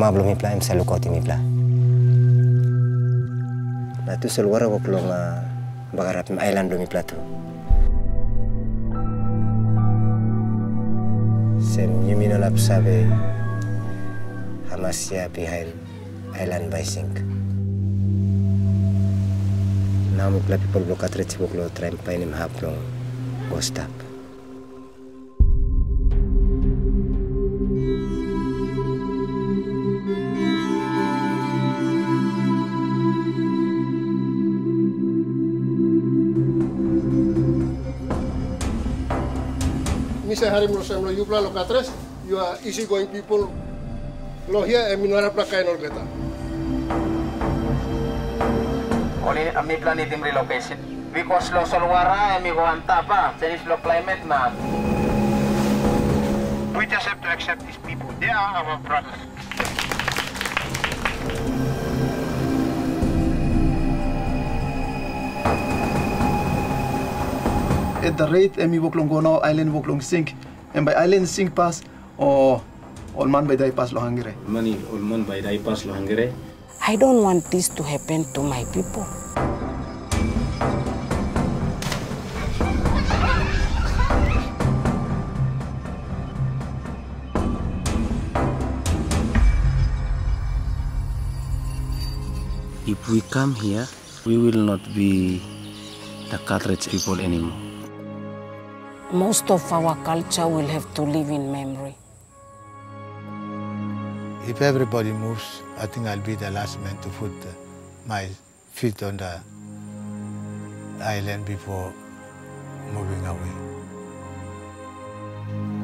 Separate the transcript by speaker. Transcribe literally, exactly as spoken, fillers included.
Speaker 1: mama belum ipla, em selalu kau timipla. Nah tu seluar aku belum bagarap island belum ipla tu. Sem yuminolap sabe hamasya behind island by sink. Now ipla people block at rich people try and find him half long go stop.
Speaker 2: Misa hari merosam lo yupla lo katres, you are easy going people. Lo here e minara plakain ol geta.
Speaker 3: Oli ami plan itim relocation. Because lo solwara e mi go anta pa, change lo climate na.
Speaker 4: We just have to accept these people. They are our brothers.
Speaker 5: At the rate emi woklong go now island woklong sink, and by island sink pass or all man by die pass lo hangere.
Speaker 6: Money all man by die pass lo hangere.
Speaker 7: I don't want this to happen to my people.
Speaker 6: If we come here, we will not be the cartridge people anymore.
Speaker 7: Most of our culture will have to live in memory.
Speaker 8: If everybody moves, I think I'll be the last man to put uh, my feet on the island before moving away.